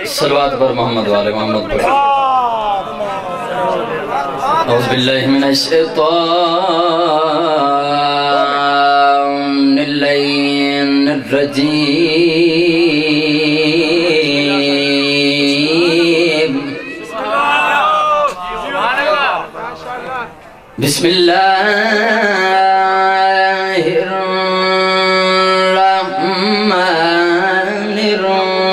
सलवात पर मोहम्मद वाले मोहम्मद पर। औज़ु बिल्लाहि मिनश शैतानिर रजीम। बिस्मिल्लाहिर रहमानिर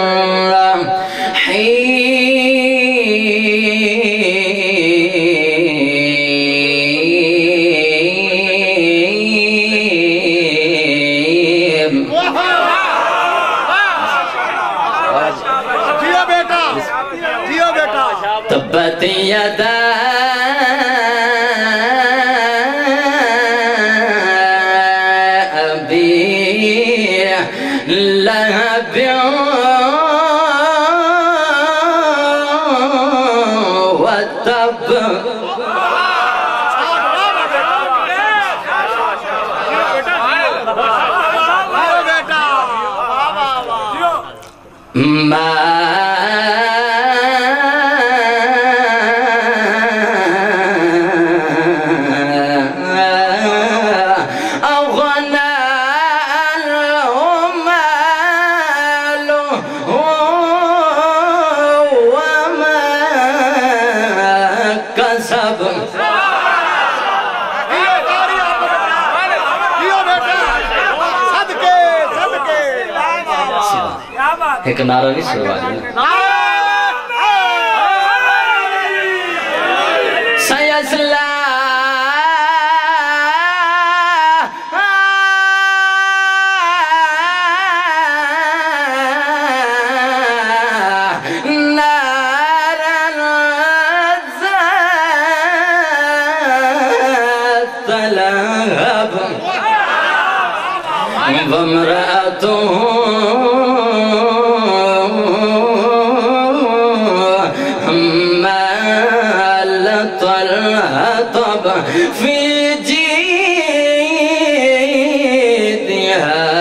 रहीम। जियो बेटा, जियो बेटा। तब्बत यदा एक नारा भी सुनवाई सयसला नारन तलब वमरातुहु في جيدها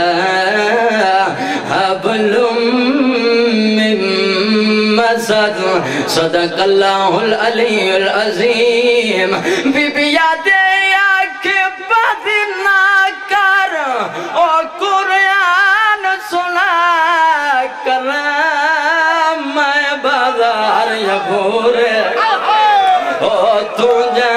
حبل من مسد صدق الله العلي العظيم ببيادي أكبر ناكر وقرآن سنا کرم بازار يبور او تجھے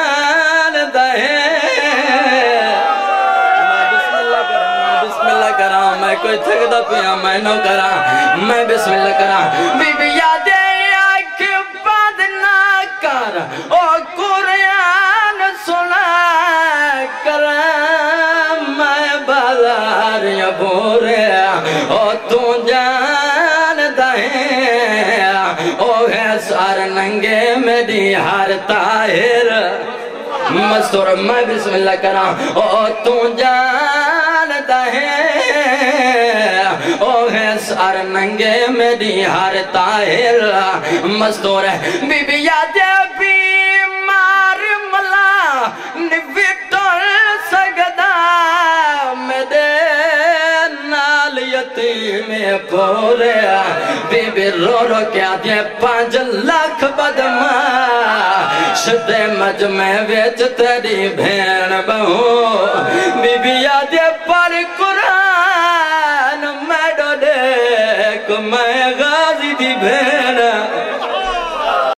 कोई थकदा पिया मैं नो करा मैं बिस्मिल्लाह करा बीबी यादे आँख बंद ना कर ओ कुरान सुना कर मैं बाजार या बोरे ओ तू जानदा है ओ है सार नंगे मेरी हर ताहिर मस्तूर मैं बिस्मिल्लाह करा ओ तू जानदा है ओ है सार नंगे मेरी हर ताहिर मस्तूर बीबी यादे बीमार मला निविटल सगदा मेरे नाल यतीम पोरे बीबी रो रो क्या दे 5 लाख बदमा शुदे मजमे विच तेरी भेण बहू बीबी यादे पर कुरान मैं गाजी दी भेण